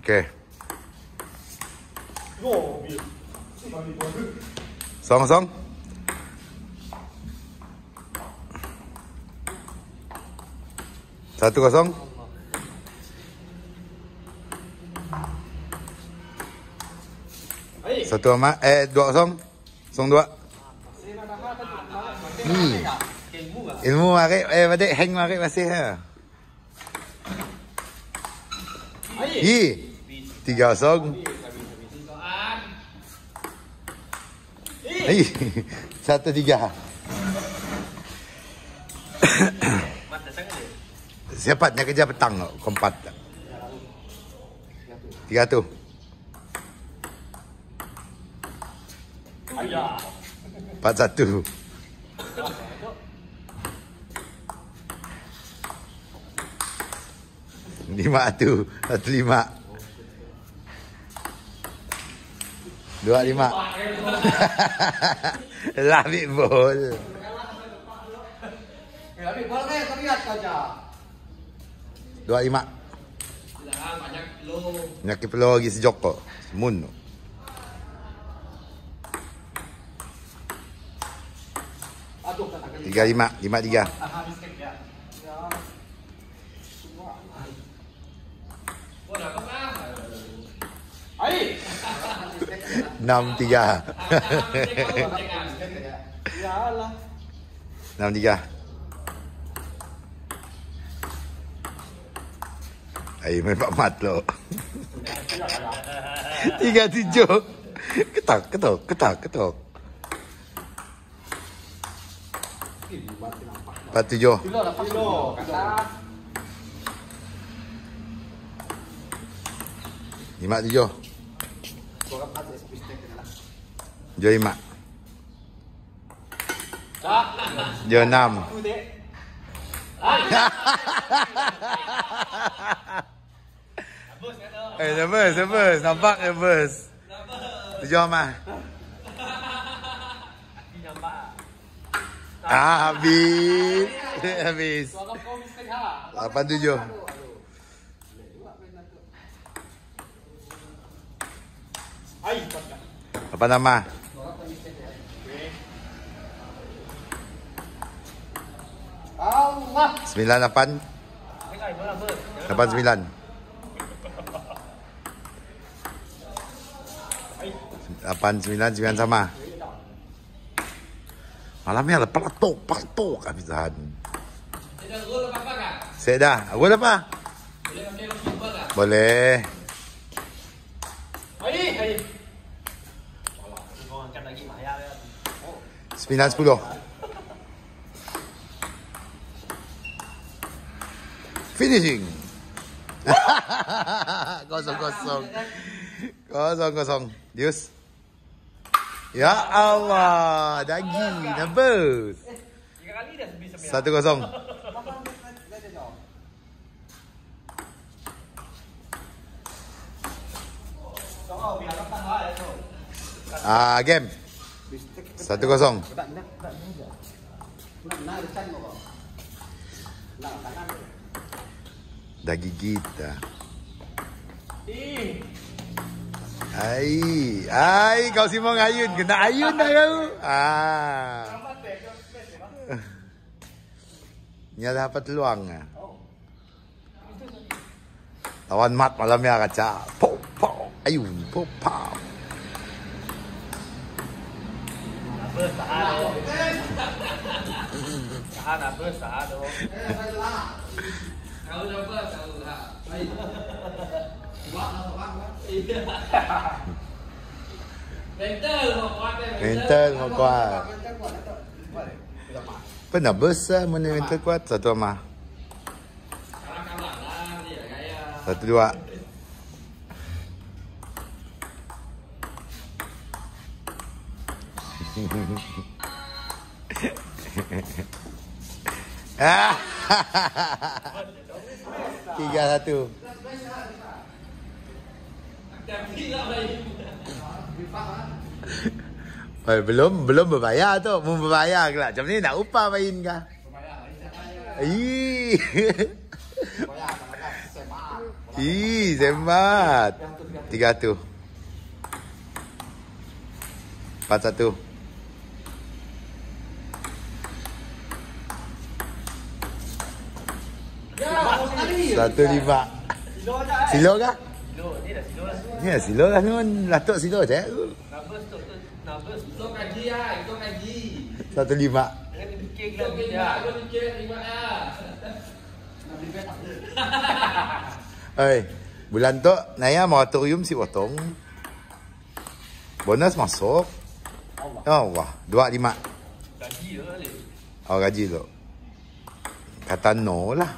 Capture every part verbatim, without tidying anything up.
Okey. Song song. Satu kosong. Satu amat. Eh, dua kosong. Kosong dua. Ni. Ilmu marik. Eh, badik hang marik masih ha. Hi. Tiga kosong. Hi. Satu tiga. Siapa nak kerja petang kompat. Tiga tu. Empat satu. Lima tu. Satu lima. Dua lima. Labik bol. Labik bol kan kau lihat saja. Dua lima. Banyak kilo. Banyak kilo lagi sejok kok. Mun. Tiga lima, lima tiga. Enam tiga. Enam tiga. Ayo main pak mat lo. Tiga tujuh. Ketak, ketok, ketak, ketok. Empat tujuh. Lima tujuh. Tujuh lima. Tujuh enam. Eh, nervous, nervous. Nampak nervous. Tujuh mah. Ah, habis. Habis. Lapan tujuh. Apa nama? Sembilan lapan. Lapan sembilan. Lapan sembilan sembilan sama. Malamnya ada pelatok, pelatok habisan. Saya dah. Aku dah apa? Boleh. Sembilan sepuluh. Finishing. Kosong kosong. Kosong kosong. Dius. Ya Allah, daging, nervous. Satu kosong. Ah, game. Satu kosong. Dah gigit dah. Ai, ai kau Simon ayun, kena ayun dah kau. Ah. Ni ada dapat peluang ah. Lawan mat malamnya kaca. Pop pop ayun, pop pop. Sahado. Sahado, sahado. Kau coba tahu tak? Mental mau kuat. Mental mau kuat. Pernah besar mana mental kuat satu ama. Satu dua. Tiga satu. Oh, belum belum berbayar tu, mau berbayar ke lah. Macam ni nak upah main kah? Ih. Ih, semat. Tiga tu. Empat satu. Satu lima. Silo kah? Silo, ni dah silo lah. Ya, silo lah nun. Latuk silo je. Nabes tu, tu nabes. Itu kaji ah, itu kaji. Satu lima. Jangan fikir lagi ya. Aku fikir lima ah. Oi, bulan tu Naya moratorium si potong. Bonus masuk. Oh, wah, dua lima. Gaji lah ni. Oh, gaji tu. Kata no lah.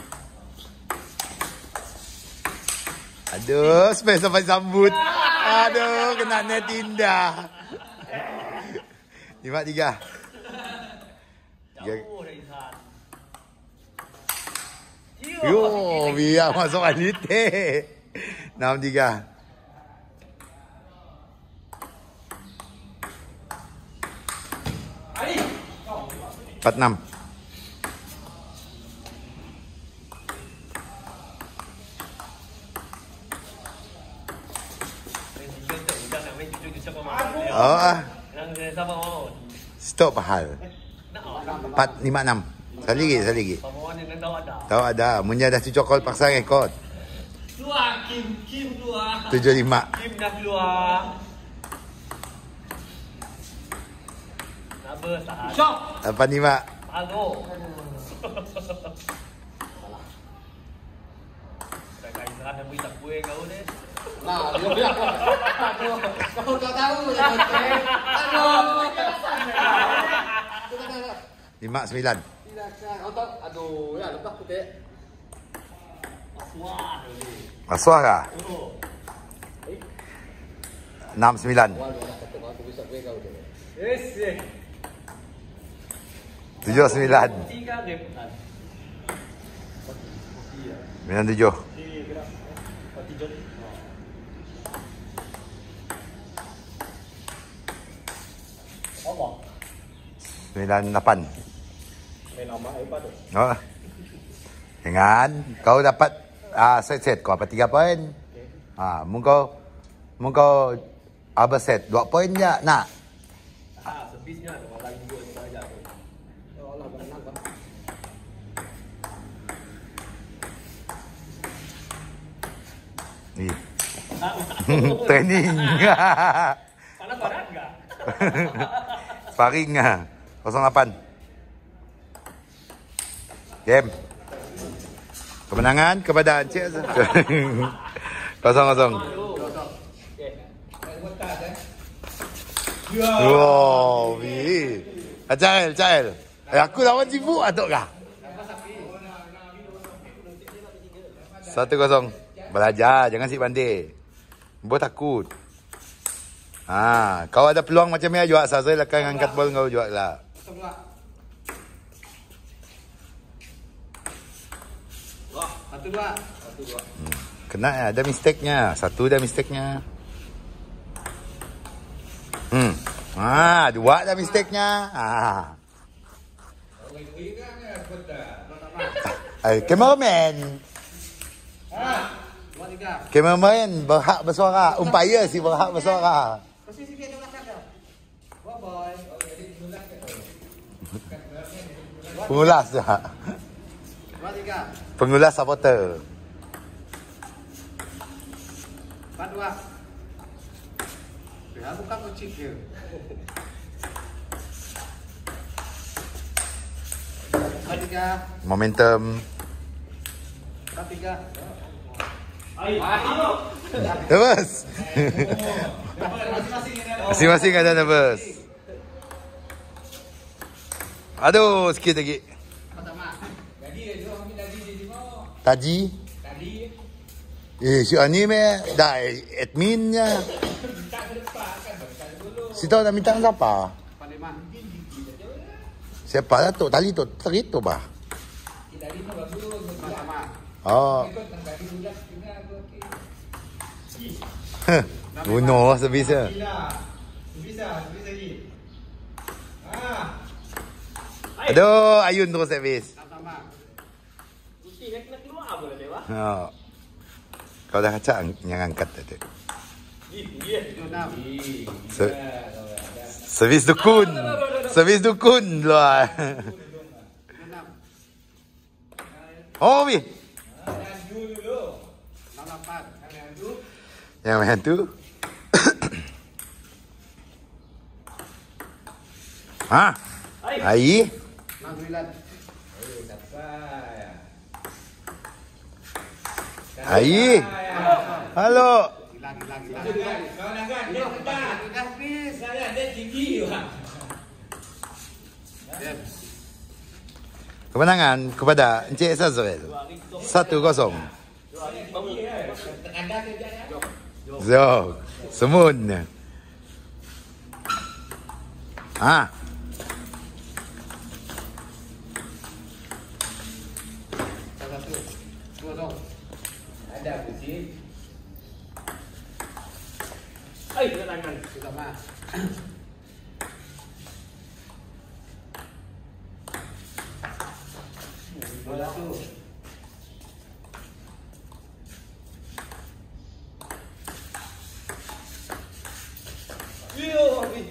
Aduh, space sampai sambut. Aduh, kena net indah. Lima tiga. Jauh dari Izhan. Yo, biar masuk alite. Enam tiga. Empat enam. Oh ah. Stop hal. Empat lima enam. Sekali lagi, sekali lagi. Tahu ada. Munya dah tujuh call paksa rekod. Keluar, Kim, Kim keluar. Tujuh lima. Kim dah keluar. Nabes tahan. Shop. Lapan lima. Pago. Dah Izhan dah beri tak kuih kau ni. Nah, dia biar kau. Aduh, kau tak tahu ya. Aduh. Lima sembilan. Kau tak, aduh, ya lepas putih. Wah. Masuk kah? Enam sembilan. Yes, yes. Tujuh sembilan. Tiga game. Sembilan tujuh. Sembilan lapan. Oh. Jangan. Kau dapat ah set set kau dapat tiga poin. Ah, mungkau mungkau apa set dua poin je nak. Ah, servisnya orang lagi dua saja tu. Allah benar kan. Ni. Training. Panas-panas enggak? Sparring ah. kosong lapan. Game. Kemenangan kepada Encik. Kosong kosong. Wow, bi. Ajail, ajail. Eh, aku lawan sibuk atuk kah? Satu kosong. Belajar, jangan si pandai. Buat takut. Ha, kau ada peluang macam ni juga Sazai akan angkat bola kau juga lah. Satu dua, satu dua. Hmm. Kena ya, ada mistake-nya. Satu dah mistake-nya. Hmm. Ah, dua dah mistake-nya. Ah. Ay, cameraman. Ah, dua tiga. Cameraman berhak bersuara. Umpire si berhak bersuara. Kasih sikit dia belakang dah. Bye bye. Pengulas dah. Dua tiga. Pengulas supporter. Empat dua. Ya, bukan kucing dia. Empat tiga. Momentum. Empat tiga. Nervous. Masing-masing ada nervous. Aduh, sikit lagi. Pertama. Jadi dia jual ambil tadi dia mau. Taji. Tadi Eh, si Ani meh dah adminnya. minta ke depan kan baca dulu. Si tahu dah minta siapa? Empat lima. Siapa lah tu? Tali tu, tali tu bah. Tadi mah bagus. Pertama. Oh. Ikut tadi budak punya aku. Bunuh sebisa. Bisa, bisa lagi. Ah. Aduh, Ayun terus servis. Pertama. Mesti nak kena keluar boleh dewa. Ha. Kau dah kacak yang angkat tadi. Tujuh enam. Se- servis dukun. Servis dukun luar. Tujuh enam. Oh, Bi. Enam lapan. Yang main tu. Ha? Ai. Enam sembilan. Ai. Halo. Hilang, hilang, hilang. Kau nak kan? Dia tepat. Dah habis. Saya dia tinggi juga. Diam. Kemenangan kepada Encik Sazril. Satu kosong. Anda kerja ya? Zo. Semun. Ha. Satu. Dua dong. Ada pusing. Ai, tangan. Sudah mah. Dua satu. Yo,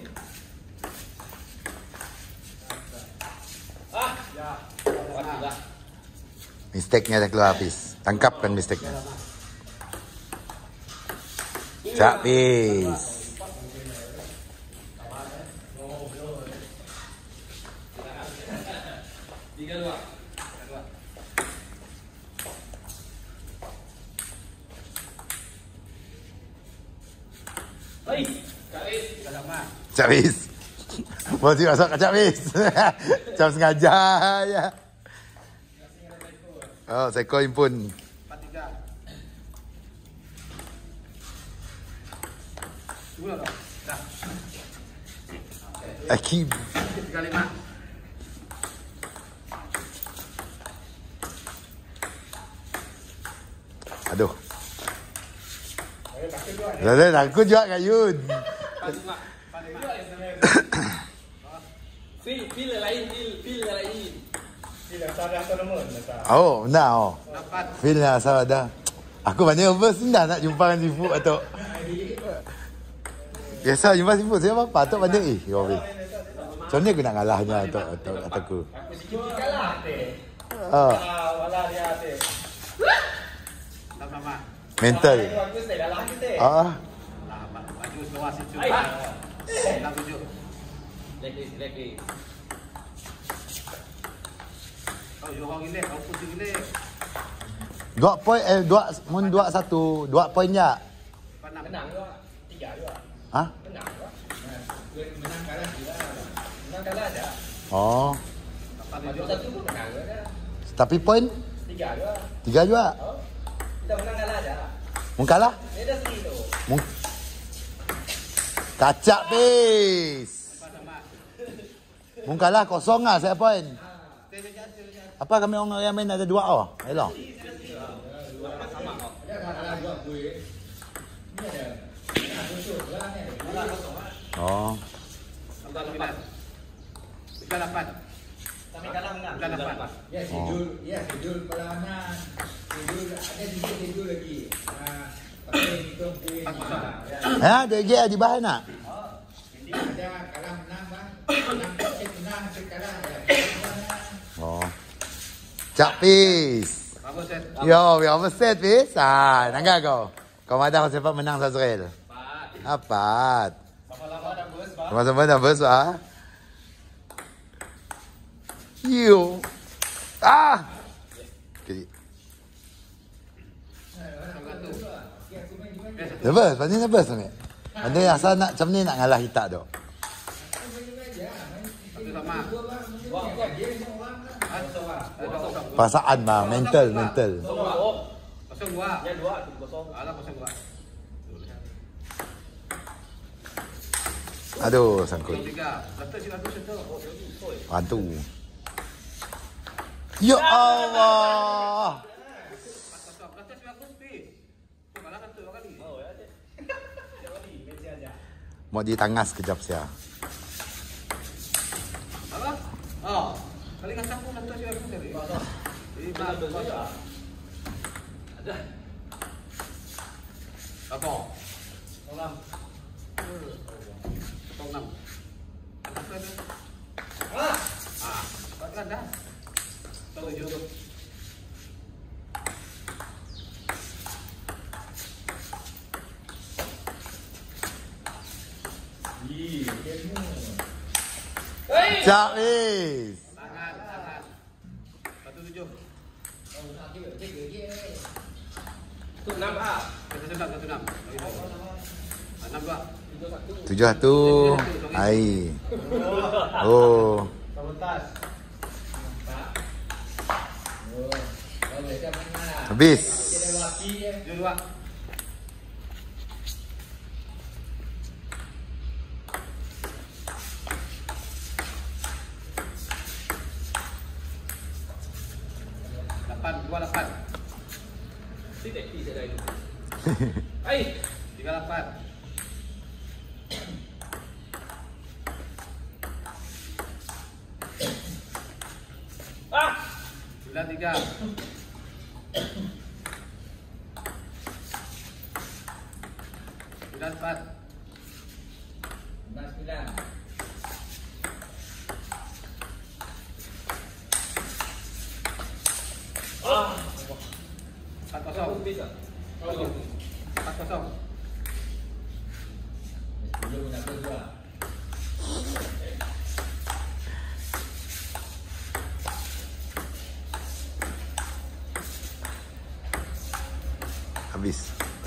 ah, ya. Alhamdulillah. Mistake-nya dah keluar habis. Tangkapkan mistake-nya. Cak Pis. Tiga dua. Hai, Karis. Sudah mah. Cak Pis. Mau si masuk ke Cak Pis. Macam sengaja ya. Oh, Seko impun. Empat tiga. Dua dong. Dah. Akib. Tiga lima. Aduh. Dah dah takut juga kat Yun. Empat lima. Empat lima. Feel, feel lain, feel, feel lain. Feel salah tournament masa. Oh, benar oh. Empat. Feel lah salah dah. Aku banyak nervous dah nak jumpa dengan Sifu atau. Biasa jumpa Sifu saya apa tu banyak eh. Yo weh. Macam ni aku nak kalahnya atau atau ataku. Aku sikit kalah teh. Ah, Ah, wala dia teh. Enam lama. mental. Aku saya dalam teh. Ah, Nah, maju keluar situ. Ai. Enam tujuh. Lagi, lagi. Oh, jorang gile. Kau pun gile. dua poin eh dua mun dua satu, dua poin ya. Empat enam. Menang juga. Tiga juga. Hah? Menang juga. Menang kalah juga. Menang kalah aja. Oh, Empat Maju tujuh. satu pun menang juga. tapi poin Tiga juga. tiga juga. Oh. Kita menang kalah aja. Mun kalah? Beda sih tu. Mun Kacak Pis. Empat sama. Mun kalah kosong lah saya poin. Apa kami orang yang main ada dua oh. Elok. Oh. Empat sembilan. Tiga lapan. Kami kalah menang. Tiga lapan. Ya, schedule, ya, schedule perlawanan. Schedule, ada juga schedule lagi. Ah, pakai hitung kuih. Empat kosong. Ha, dia dia di bahan nak. Jadi ada kalah menang bang. Menang, eh, menang, eh, kalah. Ya. Oh. Cak Pis. Bagus set. Yo, we almost set Pis. Ah, nangga kau. Kau madah kau sempat menang Sazril. Apat. Sama-sama dah bos, Pak. Sama-sama dah bos ah. Yo. Ah. Okay. Nervous, pandai nervous ni. Pandai asal nak macam ni nak ngalah kita tu. Satu sama. Ah, kosong. Perasaan mah, mental, mental. Kosong dua. Ya dua, tu kosong. Alah kosong dua. Aduh, sangkut. Kosong tiga. Betul sih bagus itu. Bantu. Ya Allah. Kosong. Betul sih bagus pi. Tu kalah satu dua kali. Oh ya. Jadi meja aja. Mau ditangas kejap sia. Apa? Oh. Kali kata pun betul sih bagus tadi. Jadi Betul bagus. ya. Ada. Apa? Tolong. Tolong. Ah. Ah. Buatkan dah. Tahu je tu. Ih, kemu. Habis. Tangan, tangan. Satu tujuh. Oh, nak kira tiga je. Satu enam ah. Satu enam, satu enam. Enam dua. Tujuh satu. Ai. Oh. Sabotas. Oh, kalau dia mana? Habis. Dia laki dia. Tujuh dua. Lapan dua lapan. Tidak tidak ada itu. Hai. Tiga lapan. Ah. Sembilan tiga. Sembilan empat. Sembilan sembilan. Ah. Empat kosong. Empat kosong. Belum nak dua. Habis.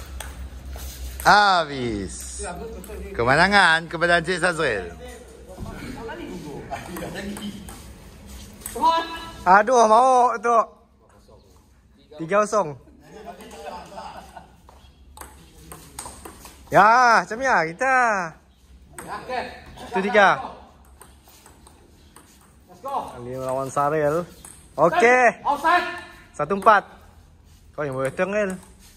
Habis. Kemenangan kepada Encik Sazril. Aduh, mau tu. Tiga kosong. Ya, macam ya kita. Itu tiga. Let's go. Ali melawan Saril. Okey. Outside. Satu empat. Kau yang boleh tengel.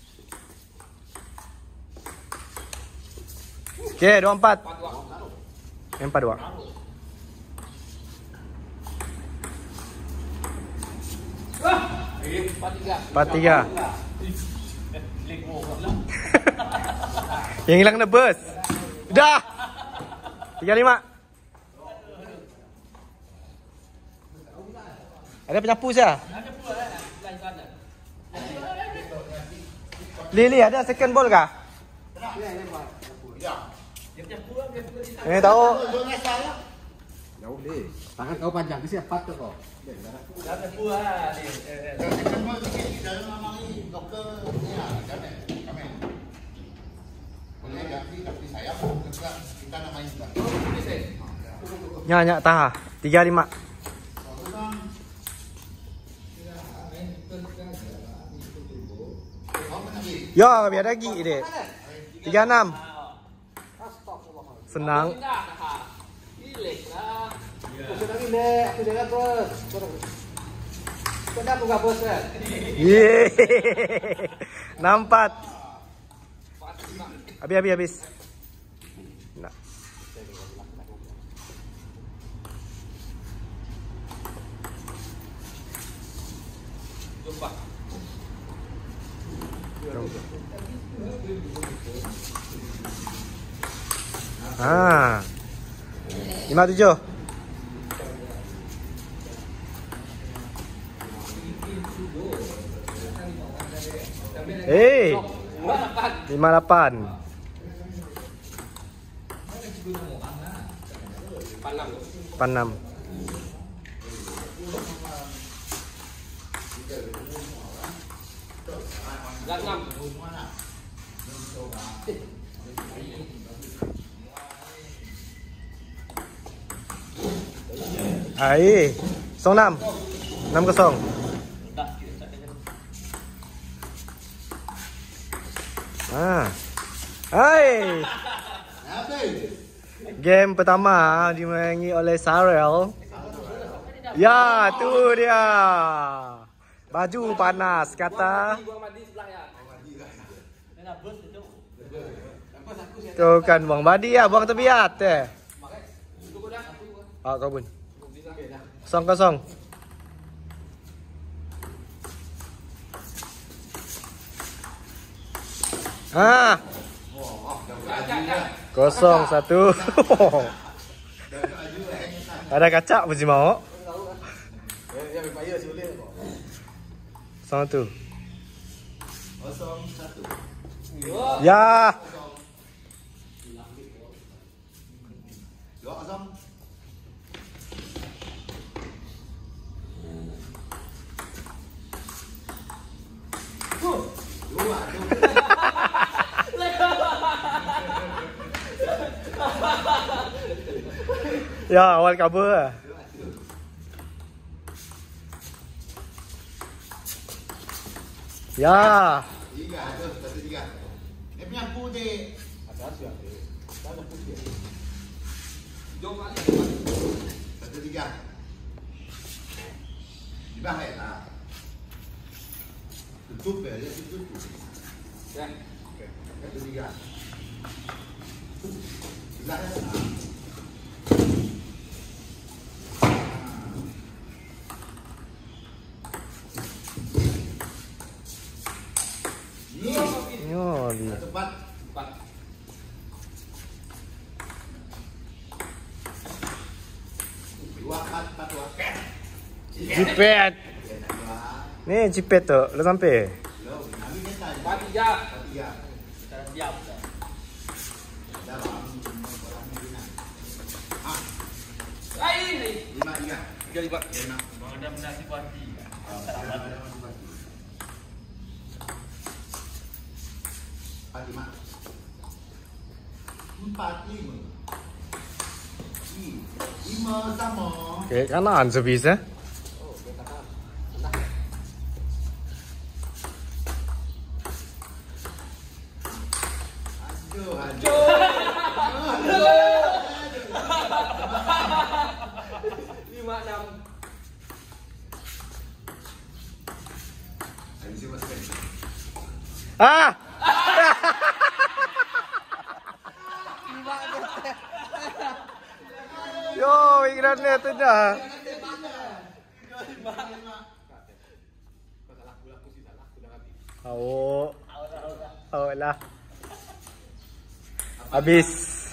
Okey, dua empat. Empat dua. Empat tiga. Empat tiga. Yang hilang nebus. Dah. Tiga lima. Ada penyapu saya. Lili ada second ball kah? Ini tahu. Jauh deh. Tangan kau panjang ke siapa tu kau? Jangan buat. Nya nya tah. Tiga lima. Ya, biar lagi deh. Tiga enam. Senang. Sudah ini, aku jangan bos. Kenapa enggak bos kan? Yeay. Enam empat. Habis habis habis. Nah. Jumpa. Ah. Lima tujuh. Eh. Lima delapan. Empat enam. Enam. Ai. Song enam. Enam kosong. Ah. Hai. Game pertama dimenangi oleh Sarel. Ya, tu dia. Baju panas kata. Tu kan buang badi ya, buang tebiat eh. Ah, kau pun. Kosong kosong. Ah. Kosong satu. Ada kacak pun si mau. Yang berpaya si boleh kok. Satu. Kosong satu. Ya. Dua kosong. Dua. Ya, awal cover. Ya. Tiga, tu, satu tiga. Ni punya putih. Ada siapa? Ada putih. Jom kali. Satu tiga. Di bawah lah. Tutup ya, dia tutup. Ya. Satu tiga. Tiga ya. Yo, di. Satu empat. Empat. Dua empat, empat dua. Cipet. Ni cipet tu, lu sampai. Lo, kami minta. Empat tiga. Empat tiga. Kita siap. Dah bang, orang ni nak. Ah, Lain. lima tiga. Tiga lima. Lima. Ada menasib hati. Empat lima. Empat lima. Lima sama. Okay, kanan servis eh. Aduh, aduh. Lima enam. Habis itu masuk lagi. Ah. Yo, iklan ni tu dah. Awak. Awak lah. Habis.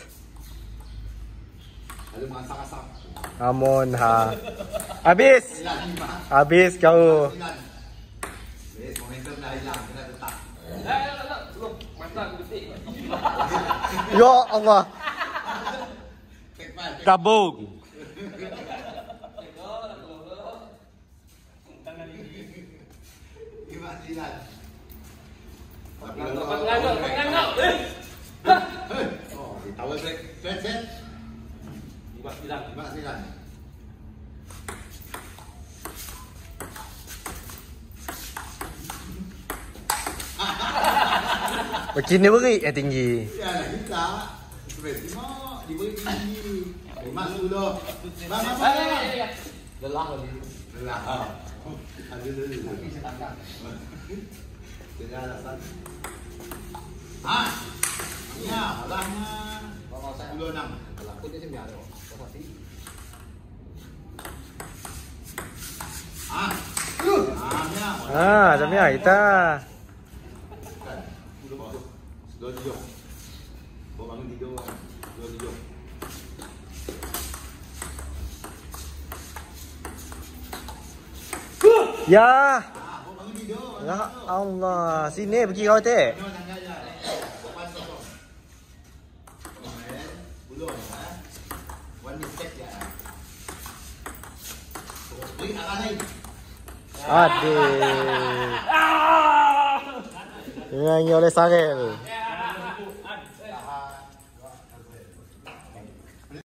Lalu masak-masak. Amon ha. Habis. Hilang lima. Habis kau. Hilang. Yes, momentum dah hilang. Kena tetap. Eh, tak, tak, belum. Masak detik. Ya Allah. Take five. Gabung. Lima sembilan. Penganggap, penganggap, penganggap. Eh. Oh, di tower break. Set, set. Lima sembilan. Lima sembilan. Begini beri yang tinggi. Ya, nak kita. Sebab lima diberi tinggi. Lima sepuluh. Bang, bang, bang. Lelah lagi. Lelah. Aduh, aduh, aduh. Tengah alasan. Ah, ya, malahnya sepuluh enam. Kalau aku dia sini ada. Kau sih. Ah, ah, ya. Ah, macam ya kita. Dua tujuh. Bawa bangun tidur. Dua tujuh. Ya. Ah, bawa bangun tidur. Ya Allah, sini pergi kau teh. Tengok tanggal je. Lepas kosong. Puluh ya. One mistake je. Beri arah lain. Aduh. Nyanyi oleh Sarel.